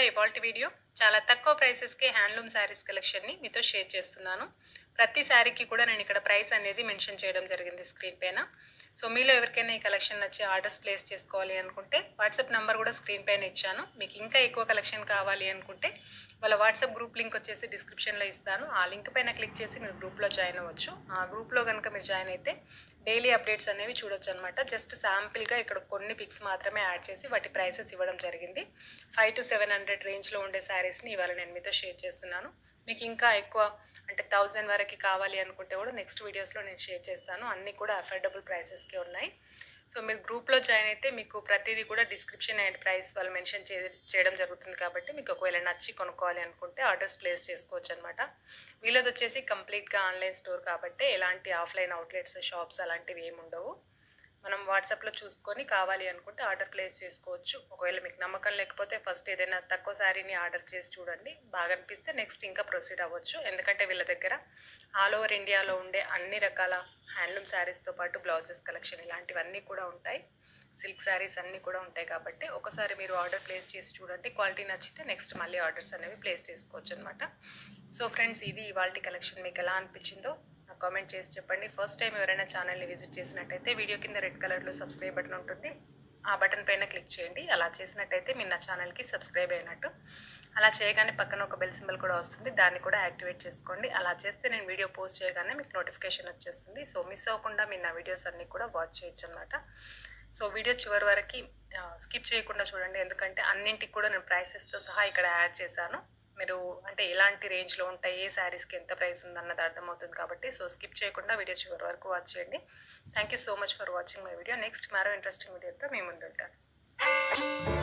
ఇవాల్టి వీడియో చాలా తక్కువ ప్రైసెస్‌కే హ్యాండ్లూమ్ శారీస్ కలెక్షన్‌ని మీతో షేర్ చేస్తున్నాను. ప్రతి శారీకి కూడా నేను ఇక్కడ ప్రైస్ అనేది మెన్షన్ చేయడం జరిగింది స్క్రీన్ పైన. సో మీలో ఎవరికైనా ఈ కలెక్షన్ నచ్చి ఆర్డర్స్ ప్లేస్ చేసుకోవాలి అనుకుంటే వాట్సాప్ నంబర్ కూడా స్క్రీన్ పైన ఇచ్చాను. మీకు ఇంకా ఎక్కువ కలెక్షన్ కావాలి అనుకుంటే వాళ్ళ వాట్సాప్ గ్రూప్ లింక్ వచ్చేసి డిస్క్రిప్షన్లో ఇస్తాను. ఆ లింక్ పైన క్లిక్ చేసి మీరు గ్రూప్లో జాయిన్ అవ్వచ్చు. ఆ గ్రూప్లో కనుక మీరు జాయిన్ అయితే డైలీ అప్డేట్స్ అనేవి చూడొచ్చు అనమాట. జస్ట్ శాంపిల్గా ఇక్కడ కొన్ని పిక్స్ మాత్రమే యాడ్ చేసి వాటి ప్రైసెస్ ఇవ్వడం జరిగింది. 500 to 700 రేంజ్లో ఉండే శారీస్ని ఇవాళ నేను మీతో షేర్ చేస్తున్నాను. మీకు ఇంకా ఎక్కువ అంటే 1000 వరకు కావాలి అనుకుంటే కూడా నెక్స్ట్ వీడియోస్లో నేను షేర్ చేస్తాను. అన్నీ కూడా అఫోర్డబుల్ ప్రైసెస్కే ఉన్నాయి. సో మీరు గ్రూప్లో జాయిన్ అయితే మీకు ప్రతిదీ కూడా డిస్క్రిప్షన్ అండ్ ప్రైస్ వాళ్ళు మెన్షన్ చేయడం జరుగుతుంది. కాబట్టి మీకు ఒకవేళ నచ్చి కొనుక్కోవాలి అనుకుంటే ఆర్డర్స్ ప్లేస్ చేసుకోవచ్చు అనమాట. వీళ్ళది వచ్చేసి కంప్లీట్గా ఆన్లైన్ స్టోర్ కాబట్టి ఎలాంటి ఆఫ్లైన్ అవుట్లెట్స్ షాప్స్ అలాంటివి ఏమి ఉండవు. మనం వాట్సాప్లో చూసుకొని కావాలి అనుకుంటే ఆర్డర్ ప్లేస్ చేసుకోవచ్చు. ఒకవేళ మీకు నమ్మకం లేకపోతే ఫస్ట్ ఏదైనా తక్కువ శారీని ఆర్డర్ చేసి చూడండి. బాగా అనిపిస్తే నెక్స్ట్ ఇంకా ప్రొసీడ్ అవ్వచ్చు. ఎందుకంటే వీళ్ళ దగ్గర ఆల్ ఓవర్ ఇండియాలో ఉండే అన్ని రకాల హ్యాండ్లూమ్ శారీస్తో పాటు బ్లౌజెస్ కలెక్షన్ ఇలాంటివన్నీ కూడా ఉంటాయి. సిల్క్ శారీస్ అన్నీ కూడా ఉంటాయి కాబట్టి ఒకసారి మీరు ఆర్డర్ ప్లేస్ చేసి చూడండి. క్వాలిటీ నచ్చితే నెక్స్ట్ మళ్ళీ ఆర్డర్స్ అనేవి ప్లేస్ చేసుకోవచ్చు అనమాట. సో ఫ్రెండ్స్, ఇది ఇవాల్టి కలెక్షన్ మీకు ఎలా అనిపించిందో నాకు కామెంట్ చేసి చెప్పండి. ఫస్ట్ టైం ఎవరైనా ఛానల్ని విజిట్ చేసినట్టయితే వీడియో కింద రెడ్ కలర్లో సబ్స్క్రైబ్ బటన్ ఉంటుంది. ఆ బటన్ పైన క్లిక్ చేయండి. అలా చేసినట్టయితే మీరు నా ఛానల్కి సబ్స్క్రైబ్ అయినట్టు. అలా చేయగానే పక్కన ఒక బెల్ సింబల్ కూడా వస్తుంది, దాన్ని కూడా యాక్టివేట్ చేసుకోండి. అలా చేస్తే నేను వీడియో పోస్ట్ చేయగానే మీకు నోటిఫికేషన్ వచ్చేస్తుంది. సో మిస్ అవ్వకుండా మీరు నా వీడియోస్ అన్నీ కూడా వాచ్ చేయొచ్చు అనమాట. సో వీడియో చివరి వరకు స్కిప్ చేయకుండా చూడండి, ఎందుకంటే అన్నింటికి కూడా నేను ప్రైసెస్తో సహా ఇక్కడ యాడ్ చేశాను. మీరు అంటే ఎలాంటి రేంజ్లో ఉంటాయి, ఏ శారీస్కి ఎంత ప్రైస్ ఉందన్నది అర్థమవుతుంది కాబట్టి సో స్కిప్ చేయకుండా వీడియో చివరి వరకు వాచ్ చేయండి. Thank you so much for watching my video. Next మరో ఇంట్రెస్టింగ్ వీడియోతో మీ ముందు ఉంటాను.